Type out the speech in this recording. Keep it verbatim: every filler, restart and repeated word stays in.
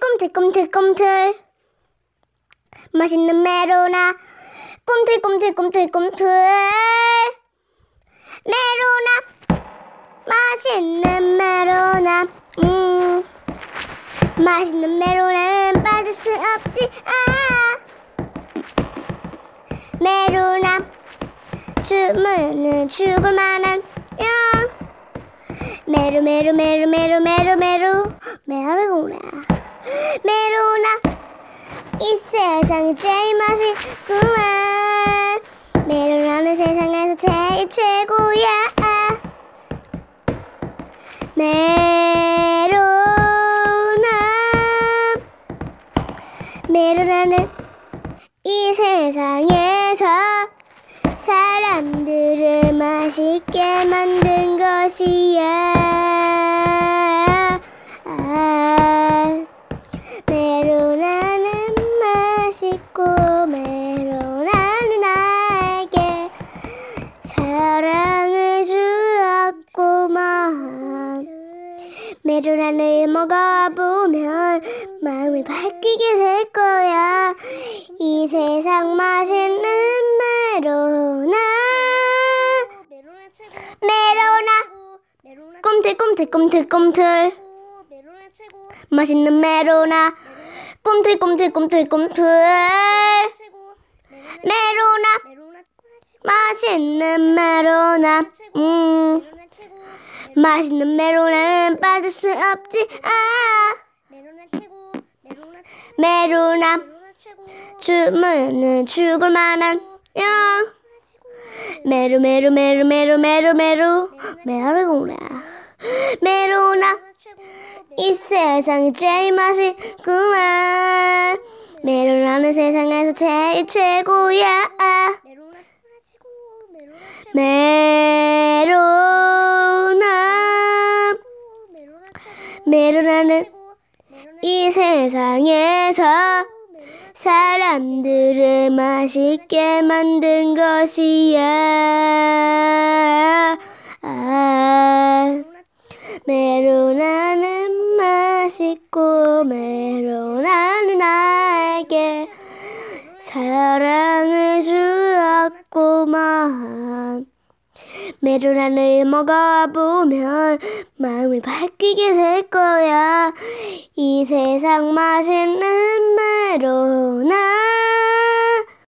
꿈틀꿈틀꿈틀꿈틀 맛있는 메로나 꿈틀꿈틀꿈틀꿈틀 메로나 맛있는 메로나 음 맛있는 메로나는 빠질 수 없지 아 메로나 춤은 죽을 만한 영 메로 메로 메로 메로 메로 메로 메로나 메로나 이 세상에 제일 맛있구만 메로나는 세상에서 제일 최고야 메로나 메로나는 이 세상에서 사람들을 맛있게 만든 것이야 아, 메로나는 맛있고 메로나는 나에게 사랑을 주었구만 메로나를 먹어보면 마음이 바뀌게 될 거야 이 세상 맛있는 메로나 메로나 꿈틀꿈틀꿈틀꿈틀 맛있는 메로나 꿈틀꿈틀꿈틀꿈틀 메로나 맛있는 메로나 음 맛있는 메로나는 빠질 수 없지 아 메로나 춤은 죽을 만한 영 메로 메로 메로 메로 메로 메로 메로나 메로나 이 세상이 제일 맛있구만 메로나는 세상에서 제일 최고야 메로나 메로나는 이 세상에서 사람들을 맛있게 만든 것이야 아, 메로나는 맛있고 메로나는 나에게 사랑을 주었구만 메로나를 먹어보면 마음이 바뀌게 될 거야 이 세상 맛있는 메로나